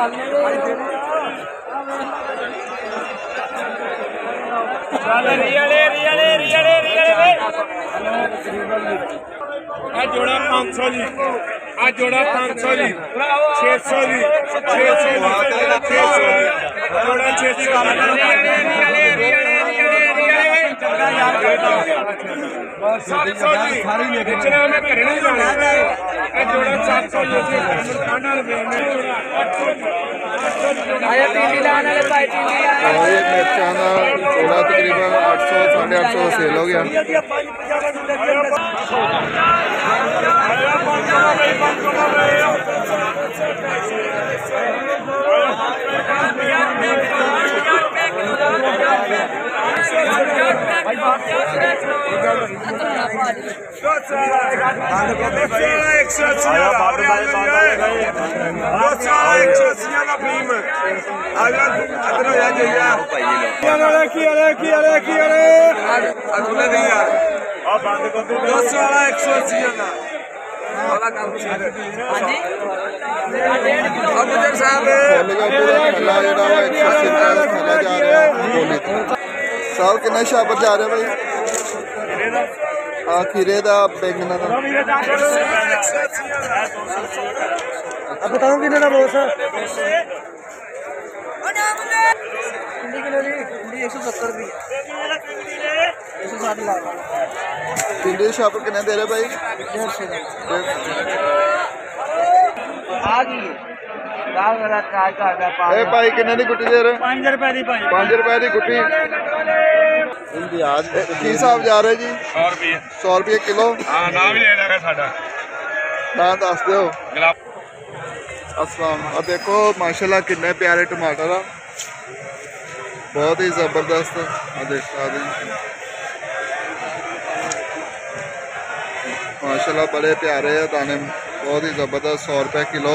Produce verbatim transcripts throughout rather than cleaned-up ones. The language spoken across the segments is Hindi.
जोड़ा पाँच सौ जी, आ जोड़ा पाँच सौ जी, छह सौ जी, छह सौ जी, छह सौ जी, जोड़ा छह सौ सात सौ जी, बेचने में करने जाना है, जोड़ा सात सौ जी, खाना आया तीन लाने ले भाई तीन और ये मिर्चा ना जोड़ा तकरीबन आठ सौ साढ़े आठ सौ सेल हो गया। एक सौ अस्सी एक सौ अस्सी का भीम दो सौ वाला एक सौ अस्सी का साहब किन्ने शापर जा रहे भाई? हाँ खीरे का बैंगन का बताओ किन्ने का बोस एक सौ सत्तर रुपये एक सौ साठ लाख भिंडी शापर किन्ने दे रहे भाई? ए भाई किन्ने की गुट्टी दे रहे? पाँच रुपए की पाँच रुपए की गुट्टी की हिसाब जा रहे जी? सौ रुपये सौ रुपये किलो। नाम दस दो। अस्सलाम। अब देखो माशाल्लाह कितने प्यारे टमाटर आ, बहुत ही जबरदस्त। माशाल्लाह बड़े प्यारे है दाने, बहुत ही जबरदस्त। सौ रुपये किलो।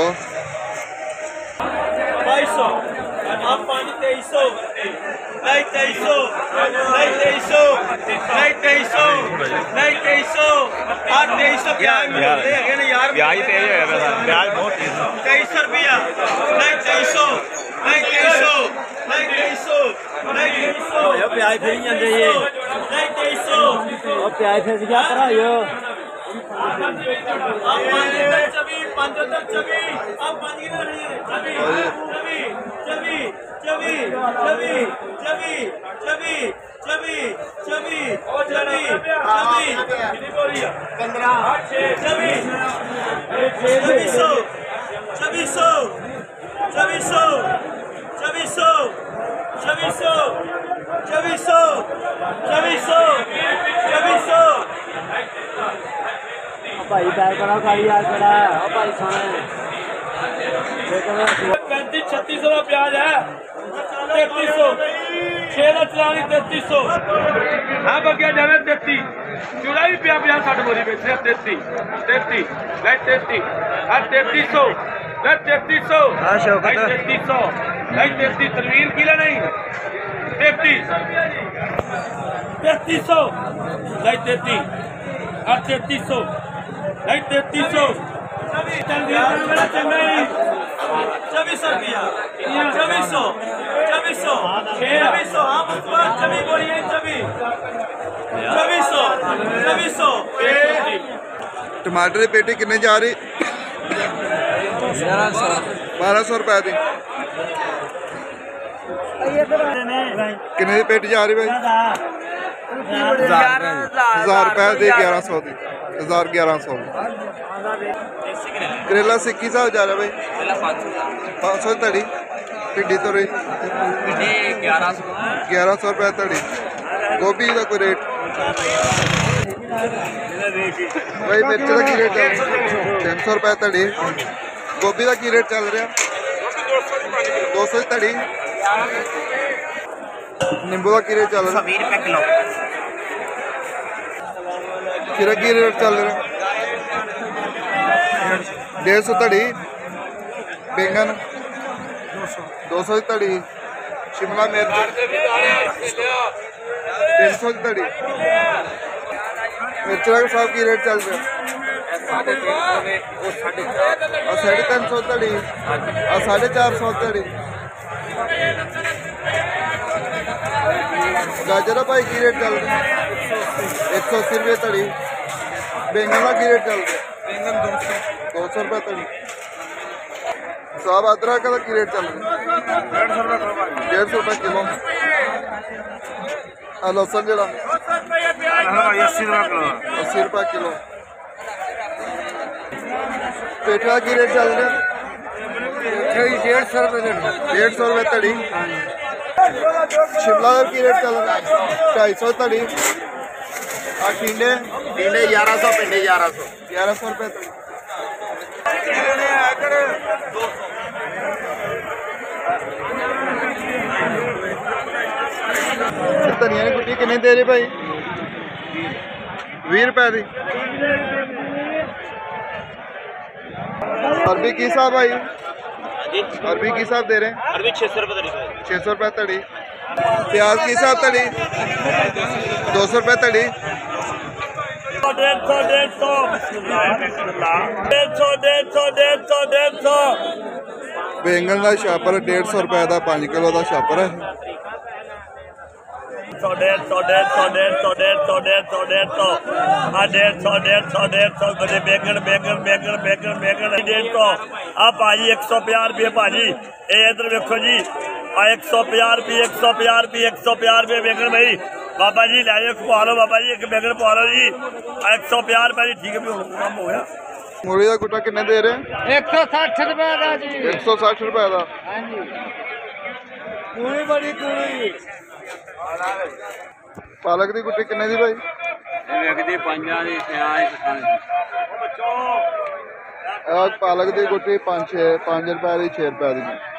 बाईस सौ तेईस सौ तेईस सौ तेईस सौ तेईस सौ तेईस सौ आठ तेईस सौ यार ब्याज तेज है, ब्याज बहुत तेईस सौ रुपया तेईस सौ तेईस सौ तेईस सौ तेईस सौ ब्याज फिर जाते ये तेईस सौ ब्याज फिर क्या करा यो भाई बैग करा खाई यार करा भाई सोने पैंतीस छत्तीस सौ का प्याज है, तैतीस सौ छह का चलानी तैतीस सौ हाँ बगिया जाने तैतीस चूड़ा भी पिया पिया साठ बोरी बेच रहे तैतीस तैतीस नहीं तैतीस हाँ तैतीस सौ नहीं तैतीस सौ तैतीस सौ नहीं तैतीस तनवीर किला नहीं तैतीस तैतीस सौ नहीं तैतीस हाँ तैतीस सौ नहीं तैतीस सौ चौबीस सौ रुपया चौबीस सौ चौबीस सौ चौबीस सौ चौबीस बोलिए चौबीस चौबीस सौ चौबीस सौ टमाटर की पेटी कितने जा रही? बारह सौ रुपए की कितने की पेटी जा रही भाई? हजार रुपए की ग्यारह सौ की हजार ग्यारह सौ। करेला सिक्की साहब जा रहा भाई? पाँच सौ तड़ी भिंडी तो रही ग्यारह सौ रुपये तड़ी। गोभी का कोई रेट भाई? मिर्च का की रेट चल रहा? तीन सौ रुपये तड़ी। गोभी का की रेट चल रहा? दो सौ तड़ी। नींबू का की रेट चल रहा? खीरा की रेट चल रहा? डेढ़ सौ तड़ी। बैंगन दो सौ तड़ी। शिमला मिर्च तीन सौ तड़ी। मिर्च का सब की रेट चल रहा? ਆ ਸਾਢੇ ਤਿੰਨ ਸੌ ਧੜੀ ਆ ਸਾਢੇ ਚਾਰ ਸੌ ਧੜੀ। ਗਾਜਰ ਭਾਈ ਕੀ ਰੇਟ ਚੱਲ ਰਿਹਾ? ਇੱਕ ਸੌ अस्सी रुपये ਧੜੀ। ਬੈਂਗਣ ਦਾ ਕੀ ਰੇਟ ਚੱਲ ਰਿਹਾ? ਬੈਂਗਣ ਦੋ ਸੌ ਦੋ ਸੌ ਰੁਪਏ ਧੜੀ। ਸਾਬ ਅਦਰਕ ਦਾ ਕੀ ਰੇਟ ਚੱਲ ਰਿਹਾ? डेढ़ सौ रुपये किलो। आ लसन जरा अस्सी रुपये किलो। पेठा की रेट चल रहा? डेढ़ सौ रुपये डेढ़ सौ रुपये धड़ी। शिमला की रेट चल रहा? ढाई सौ धड़ी। आ टिंडे टिंडे ग्यारह सौ पिंडे ग्यारह सौ ग्यारह सौ रुपये धड़ी। धनिया की गुट्टी किन्नी दे रही भाई? भी रुपए की। अरबी की हिसाब भाई? अरबी की हिसाब दे रहे हैं? अरबी छह सौ रुपये छः सौ रुपये धड़ी। प्याज की हिसाब धड़ी? दो सौ रुपये धड़ी। डेढ़ सौ डेढ़ सौ डेढ़ सौ डेढ़ सौ डेढ़ सौ डेढ़ सौ बैंगन का छापर डेढ़ सौ रुपए का पाँच किलो का छापर है। सौ डेढ़ सौ डेढ़ सौ डेढ़ सौ डेढ़ सौ डेढ़ सौ डेढ़ सौ हाँ डेढ़ सौ डेढ़ सौ डेढ़ सौ बजे बैंगन बैंगन बैंगन बैंगन बैंगन डेढ़ सौ आ भाजी एक सौ पचास रुपये भाजी ये इधर देखो जी आ एक सौ पचास रुपये एक सौ पचास रुपये एक सौ पचास रुपये बैंगन भाई बाबा जी लै जाओ पा लो बाबा जी एक बैंगन पा लो जी आ एक सौ पचास रुपये जी ठीक है भी काम हो गया। मूली का गुट्टा किन्ने दे रहे हैं? एक सौ साठ रुपये का जी। एक सौ साठ रुपए का। हाँ जी पूरी बड़ी पूरी पालक की गुट्टी किन्ने दी भाई? पालक की गुट्टी पाँच छे पाँच रुपए की छे रुपए की।